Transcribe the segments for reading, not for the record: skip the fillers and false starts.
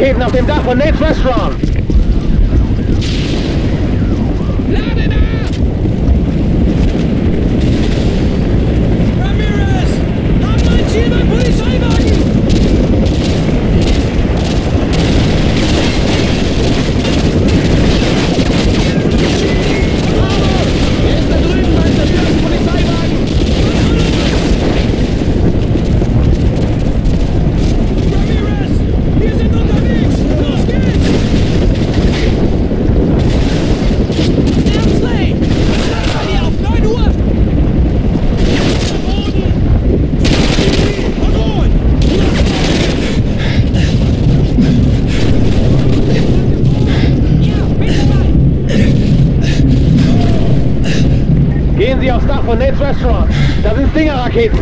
Raketen auf dem Dach von Nate's Restaurant. Lade da! Ramirez! Haben mein Ziel beim Polizeiwagen! Er ist da drüben beim zerstörten Polizeiwagen! Ramirez! Wir sind unterwegs! Los geht's! Ermsley! Was seid ihr auf 9 Uhr? Boden! Verloren! Ja, bitte mal! Gehen Sie aufs Dach von Nate's Restaurant. Da sind Stinger-Raketen.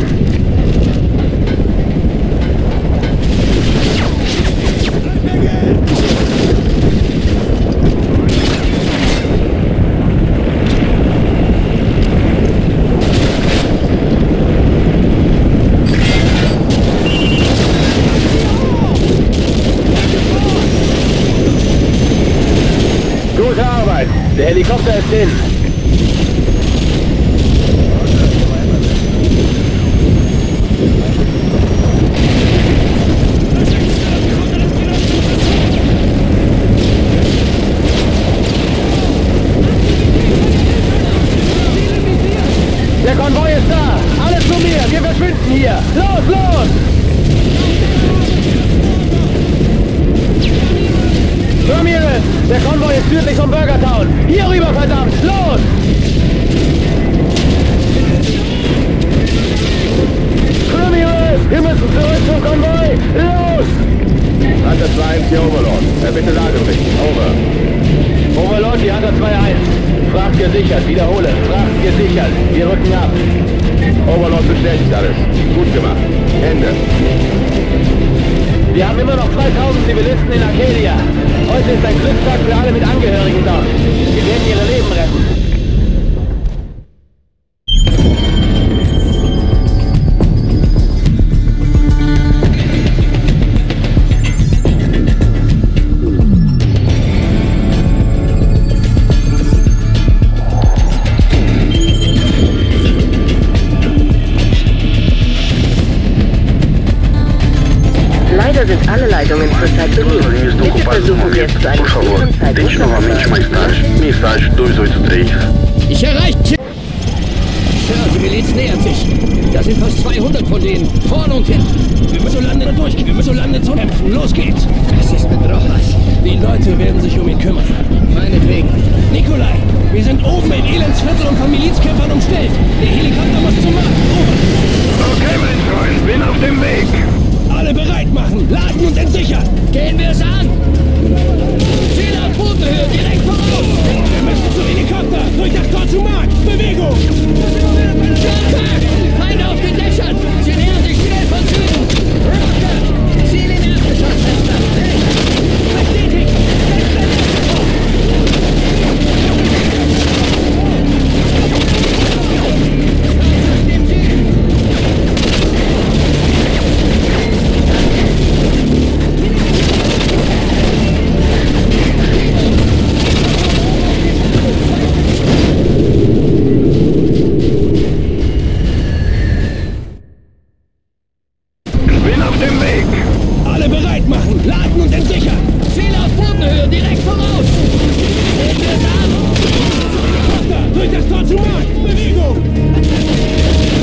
Gute Arbeit. Der Helikopter ist hin. Der Konvoi ist da! Alles zu mir! Wir verschwinden hier! Los, los! Ramirez! Der Konvoi ist südlich von Burgertown! Hier rüber, verdammt! Los! Ramirez! Wir müssen zurück zum Konvoi! Los! Hunter 2-1 hier Overlord. Bitte Ladebericht. Over. Overlord, die Hunter 2-1. Fracht gesichert. Wiederhole. Fracht gesichert. Wir rücken ab. Overlord bestätigt alles. Gut gemacht. Ende. Wir haben immer noch 2000 Zivilisten in Arcadia. Heute ist ein Glückstag für alle mit Angehörigen dort. Wir werden ihre Leben retten. Leider sind alle Leitungen zurzeit belegt. Bitte versuchen Sie es zu einem späteren Zeitpunkt Tente novamente mais tarde. Mensagem 283. Ich erreiche... Sir, die Miliz nähert sich. Da sind fast 200 von denen. Vorne und hinten. Wir müssen so lange durchgehen. Wir müssen so lange zu kämpfen. Los geht's. Es ist mit Rojas. Die Leute werden sich um ihn kümmern. Meinetwegen. Nikolai, wir sind oben in Elendsviertel und von Milizkämpfern umstellt. Der Helikopter muss zum Markt. Over. Okay, mein Freund. Bin auf dem Weg. Alle bereit machen. Laden und entsichern. Gehen wir es an. Ziel auf Bodenhöhe. Direkt voraus. Wir müssen zum Helikopter. Durch das Tor zum Markt. Bewegung. Kontakt. Feinde auf den Dächern. Sie nähern sich schnell von Süden. Rocket. Ziel in Erdgeschossfenster. Bestätigt. Durch das Tor zum Markt! Bewegung!